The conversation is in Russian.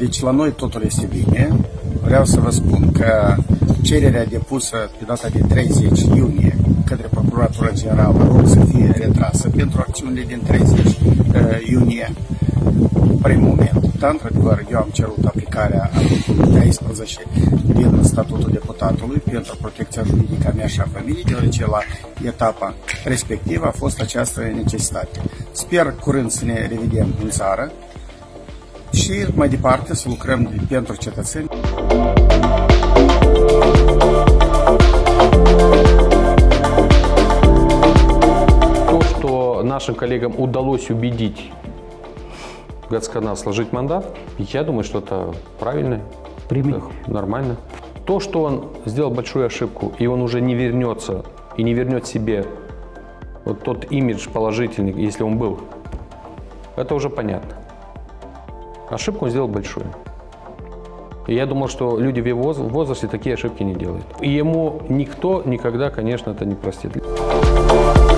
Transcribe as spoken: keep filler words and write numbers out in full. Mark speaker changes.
Speaker 1: Deci la noi totul este bine. Vreau să vă spun că cererea depusă pe data de treizeci iunie către Procuratura Generală rog să fie retrasă pentru acțiunile din treizeci iunie. Prin moment, dar într-adevăr eu am cerut aplicarea articolului treisprezece din statutul deputatului pentru protecția juridică a mea și a familiei, deoarece la etapa respectivă a fost această necesitate. Sper curând să ne revedem în țară și mai departe să lucrăm pentru cetățeni.
Speaker 2: То, что нашим коллегам удалось убедить Гацкана сложить мандат, я думаю, что это правильно, это нормально. То, что он сделал большую ошибку, и он уже не вернется, и не вернет себе вот тот имидж положительный, если он был, это уже понятно. Ошибку он сделал большую. И я думал, что люди в его возрасте такие ошибки не делают. И ему никто никогда, конечно, это не простит.